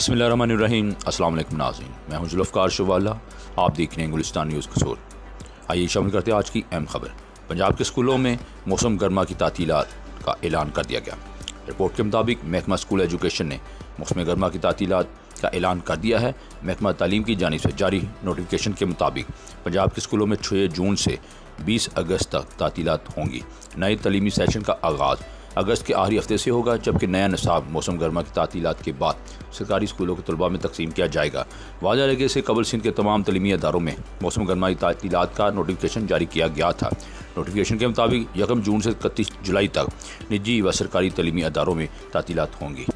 बिस्मिल्लाहिर्रहमानिर्रहीम। अस्सलाम वालेकुम नाज़रीन, मैं हूं जुल्फ़कार शवाला। आप देख रहे हैं गुलिस्तान न्यूज़ कसूर। आइए शामिल करते हैं आज की अहम खबर। पंजाब के स्कूलों में मौसम गर्मा की तातीलात का ऐलान कर दिया गया। रिपोर्ट के मुताबिक महकमा स्कूल एजुकेशन ने मौसम गर्मा की तातीलात का ऐलान कर दिया है। महकमा तालीम की जानिब से जारी नोटिफिकेशन के मुताबिक पंजाब के स्कूलों में 6 जून से 20 अगस्त तक तातीलात होंगी। नए तलीमी सेशन का आगाज़ अगस्त के आखिरी हफ्ते से होगा, जबकि नया निसाब मौसम गर्मा की तातीलात के बाद सरकारी स्कूलों के तलबा में तकसीम किया जाएगा। वाज़ह है कि इससे कबल सिंध के तमाम तलीमी अदारों में मौसम गर्मा की तातीलात का नोटिफिकेशन जारी किया गया था। नोटिफिकेशन के मुताबिक 1 जून से 31 जुलाई तक निजी व सरकारी तलीमी अदारों में तातीलात होंगी।